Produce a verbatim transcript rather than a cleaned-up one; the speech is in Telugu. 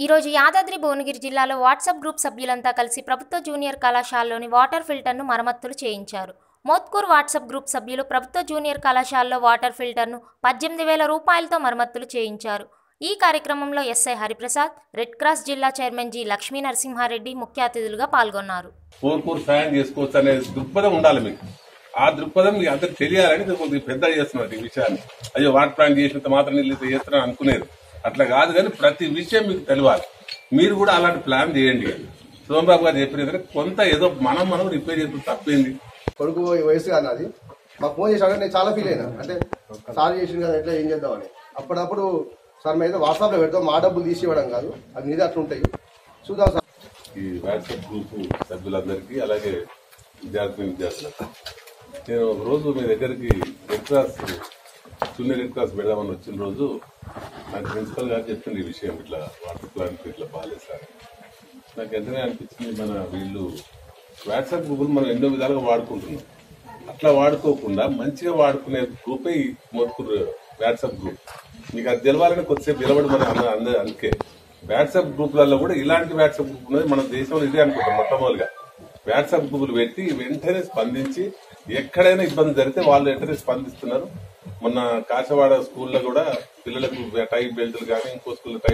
ఈరోజు యాదాద్రి భువనగిరి జిల్లాలో వాట్సాప్ గ్రూప్ సభ్యులంతా కలిసి ప్రభుత్వ జూనియర్ కళాశాలలోని వాటర్ ఫిల్టర్ను మరమ్మతులు చేయించారు. మోత్కూర్ వాట్సాప్ గ్రూప్ సభ్యులు ప్రభుత్వ జూనియర్ కళాశాలలో వాటర్ ఫిల్టర్ను పద్దెనిమిది వేల రూపాయలతో మరమ్మతులు చేయించారు. ఈ కార్యక్రమంలో ఎస్ఐ హరిప్రసాద్, రెడ్ క్రాస్ జిల్లా చైర్మన్ జి లక్ష్మీ నరసింహారెడ్డి ముఖ్య అతిథులుగా పాల్గొన్నారు. ఆ దృక్పథం మీకు అందరికి తెలియాలని కొద్దిగా పెద్ద చేస్తున్నారు ఈ విషయాన్ని. అయ్యో వాటర్ ప్లాంట్ చేసినంత మాత్రం నీళ్ళు చేస్తున్నాను అనుకునేది అట్లా కాదు, కానీ ప్రతి విషయం మీకు తెలియాలి. మీరు కూడా అలాంటి ప్లాన్ చేయండి. సోమబాబు గారు చెప్పిన కొంత ఏదో మనం మనం రిపేర్ చేస్తే తప్పేంది. కొడుకు వయసు కాదు నాది, మాకు ఫోన్ చేశాడు. నేను చాలా ఫీల్ అయినా, అంటే సార్ చేసింది కదా ఎట్లా ఏం చేద్దామని. అప్పుడప్పుడు సార్ మీద వాట్సాప్ లో పెడతాం, మా డబ్బులు తీసి ఇవ్వడం కాదు, అది మీద అట్లా ఉంటాయి. చూద్దాం సార్. ఈ వాట్సాప్ గ్రూప్ సభ్యులందరికీ అలాగే విద్యార్థి విద్యార్థులకు నేను ఒక రోజు మీ దగ్గరికి red cross junior red cross పెడదామని వచ్చిన రోజు నాకు ప్రిన్సిపల్ గారు చెప్తుంది ఈ విషయం, ఇట్లా వాటర్ ప్లాంట్ ఇట్లా బాగాలేదు సార్. నాకు ఎంతనే అనిపించింది, మన వీళ్ళు వాట్సాప్ గ్రూపులు మనం ఎన్నో విధాలుగా వాడుకుంటున్నాం. అట్లా వాడుకోకుండా మంచిగా వాడుకునే గ్రూపే ఈ మోత్కూరు వాట్సాప్ గ్రూప్. మీకు అది తెలవాలని కొద్దిసేపు నిలబడి మన అందరూ. అందుకే వాట్సాప్ గ్రూపులలో కూడా ఇలాంటి వాట్సాప్ గ్రూప్ ఉన్నది మన దేశంలో ఇదే అనుకుంటాం. మొట్టమొదటిగా వాట్సాప్ గ్రూపులు పెట్టి వెంటనే స్పందించి ఎక్కడైనా ఇబ్బంది జరిగితే వాళ్ళు వెంటనే స్పందిస్తున్నారు. మొన్న కాశవాడ స్కూల్లో కూడా పిల్లలకు టై బెల్టులు కానీ ఇంకో స్కూల్లో టై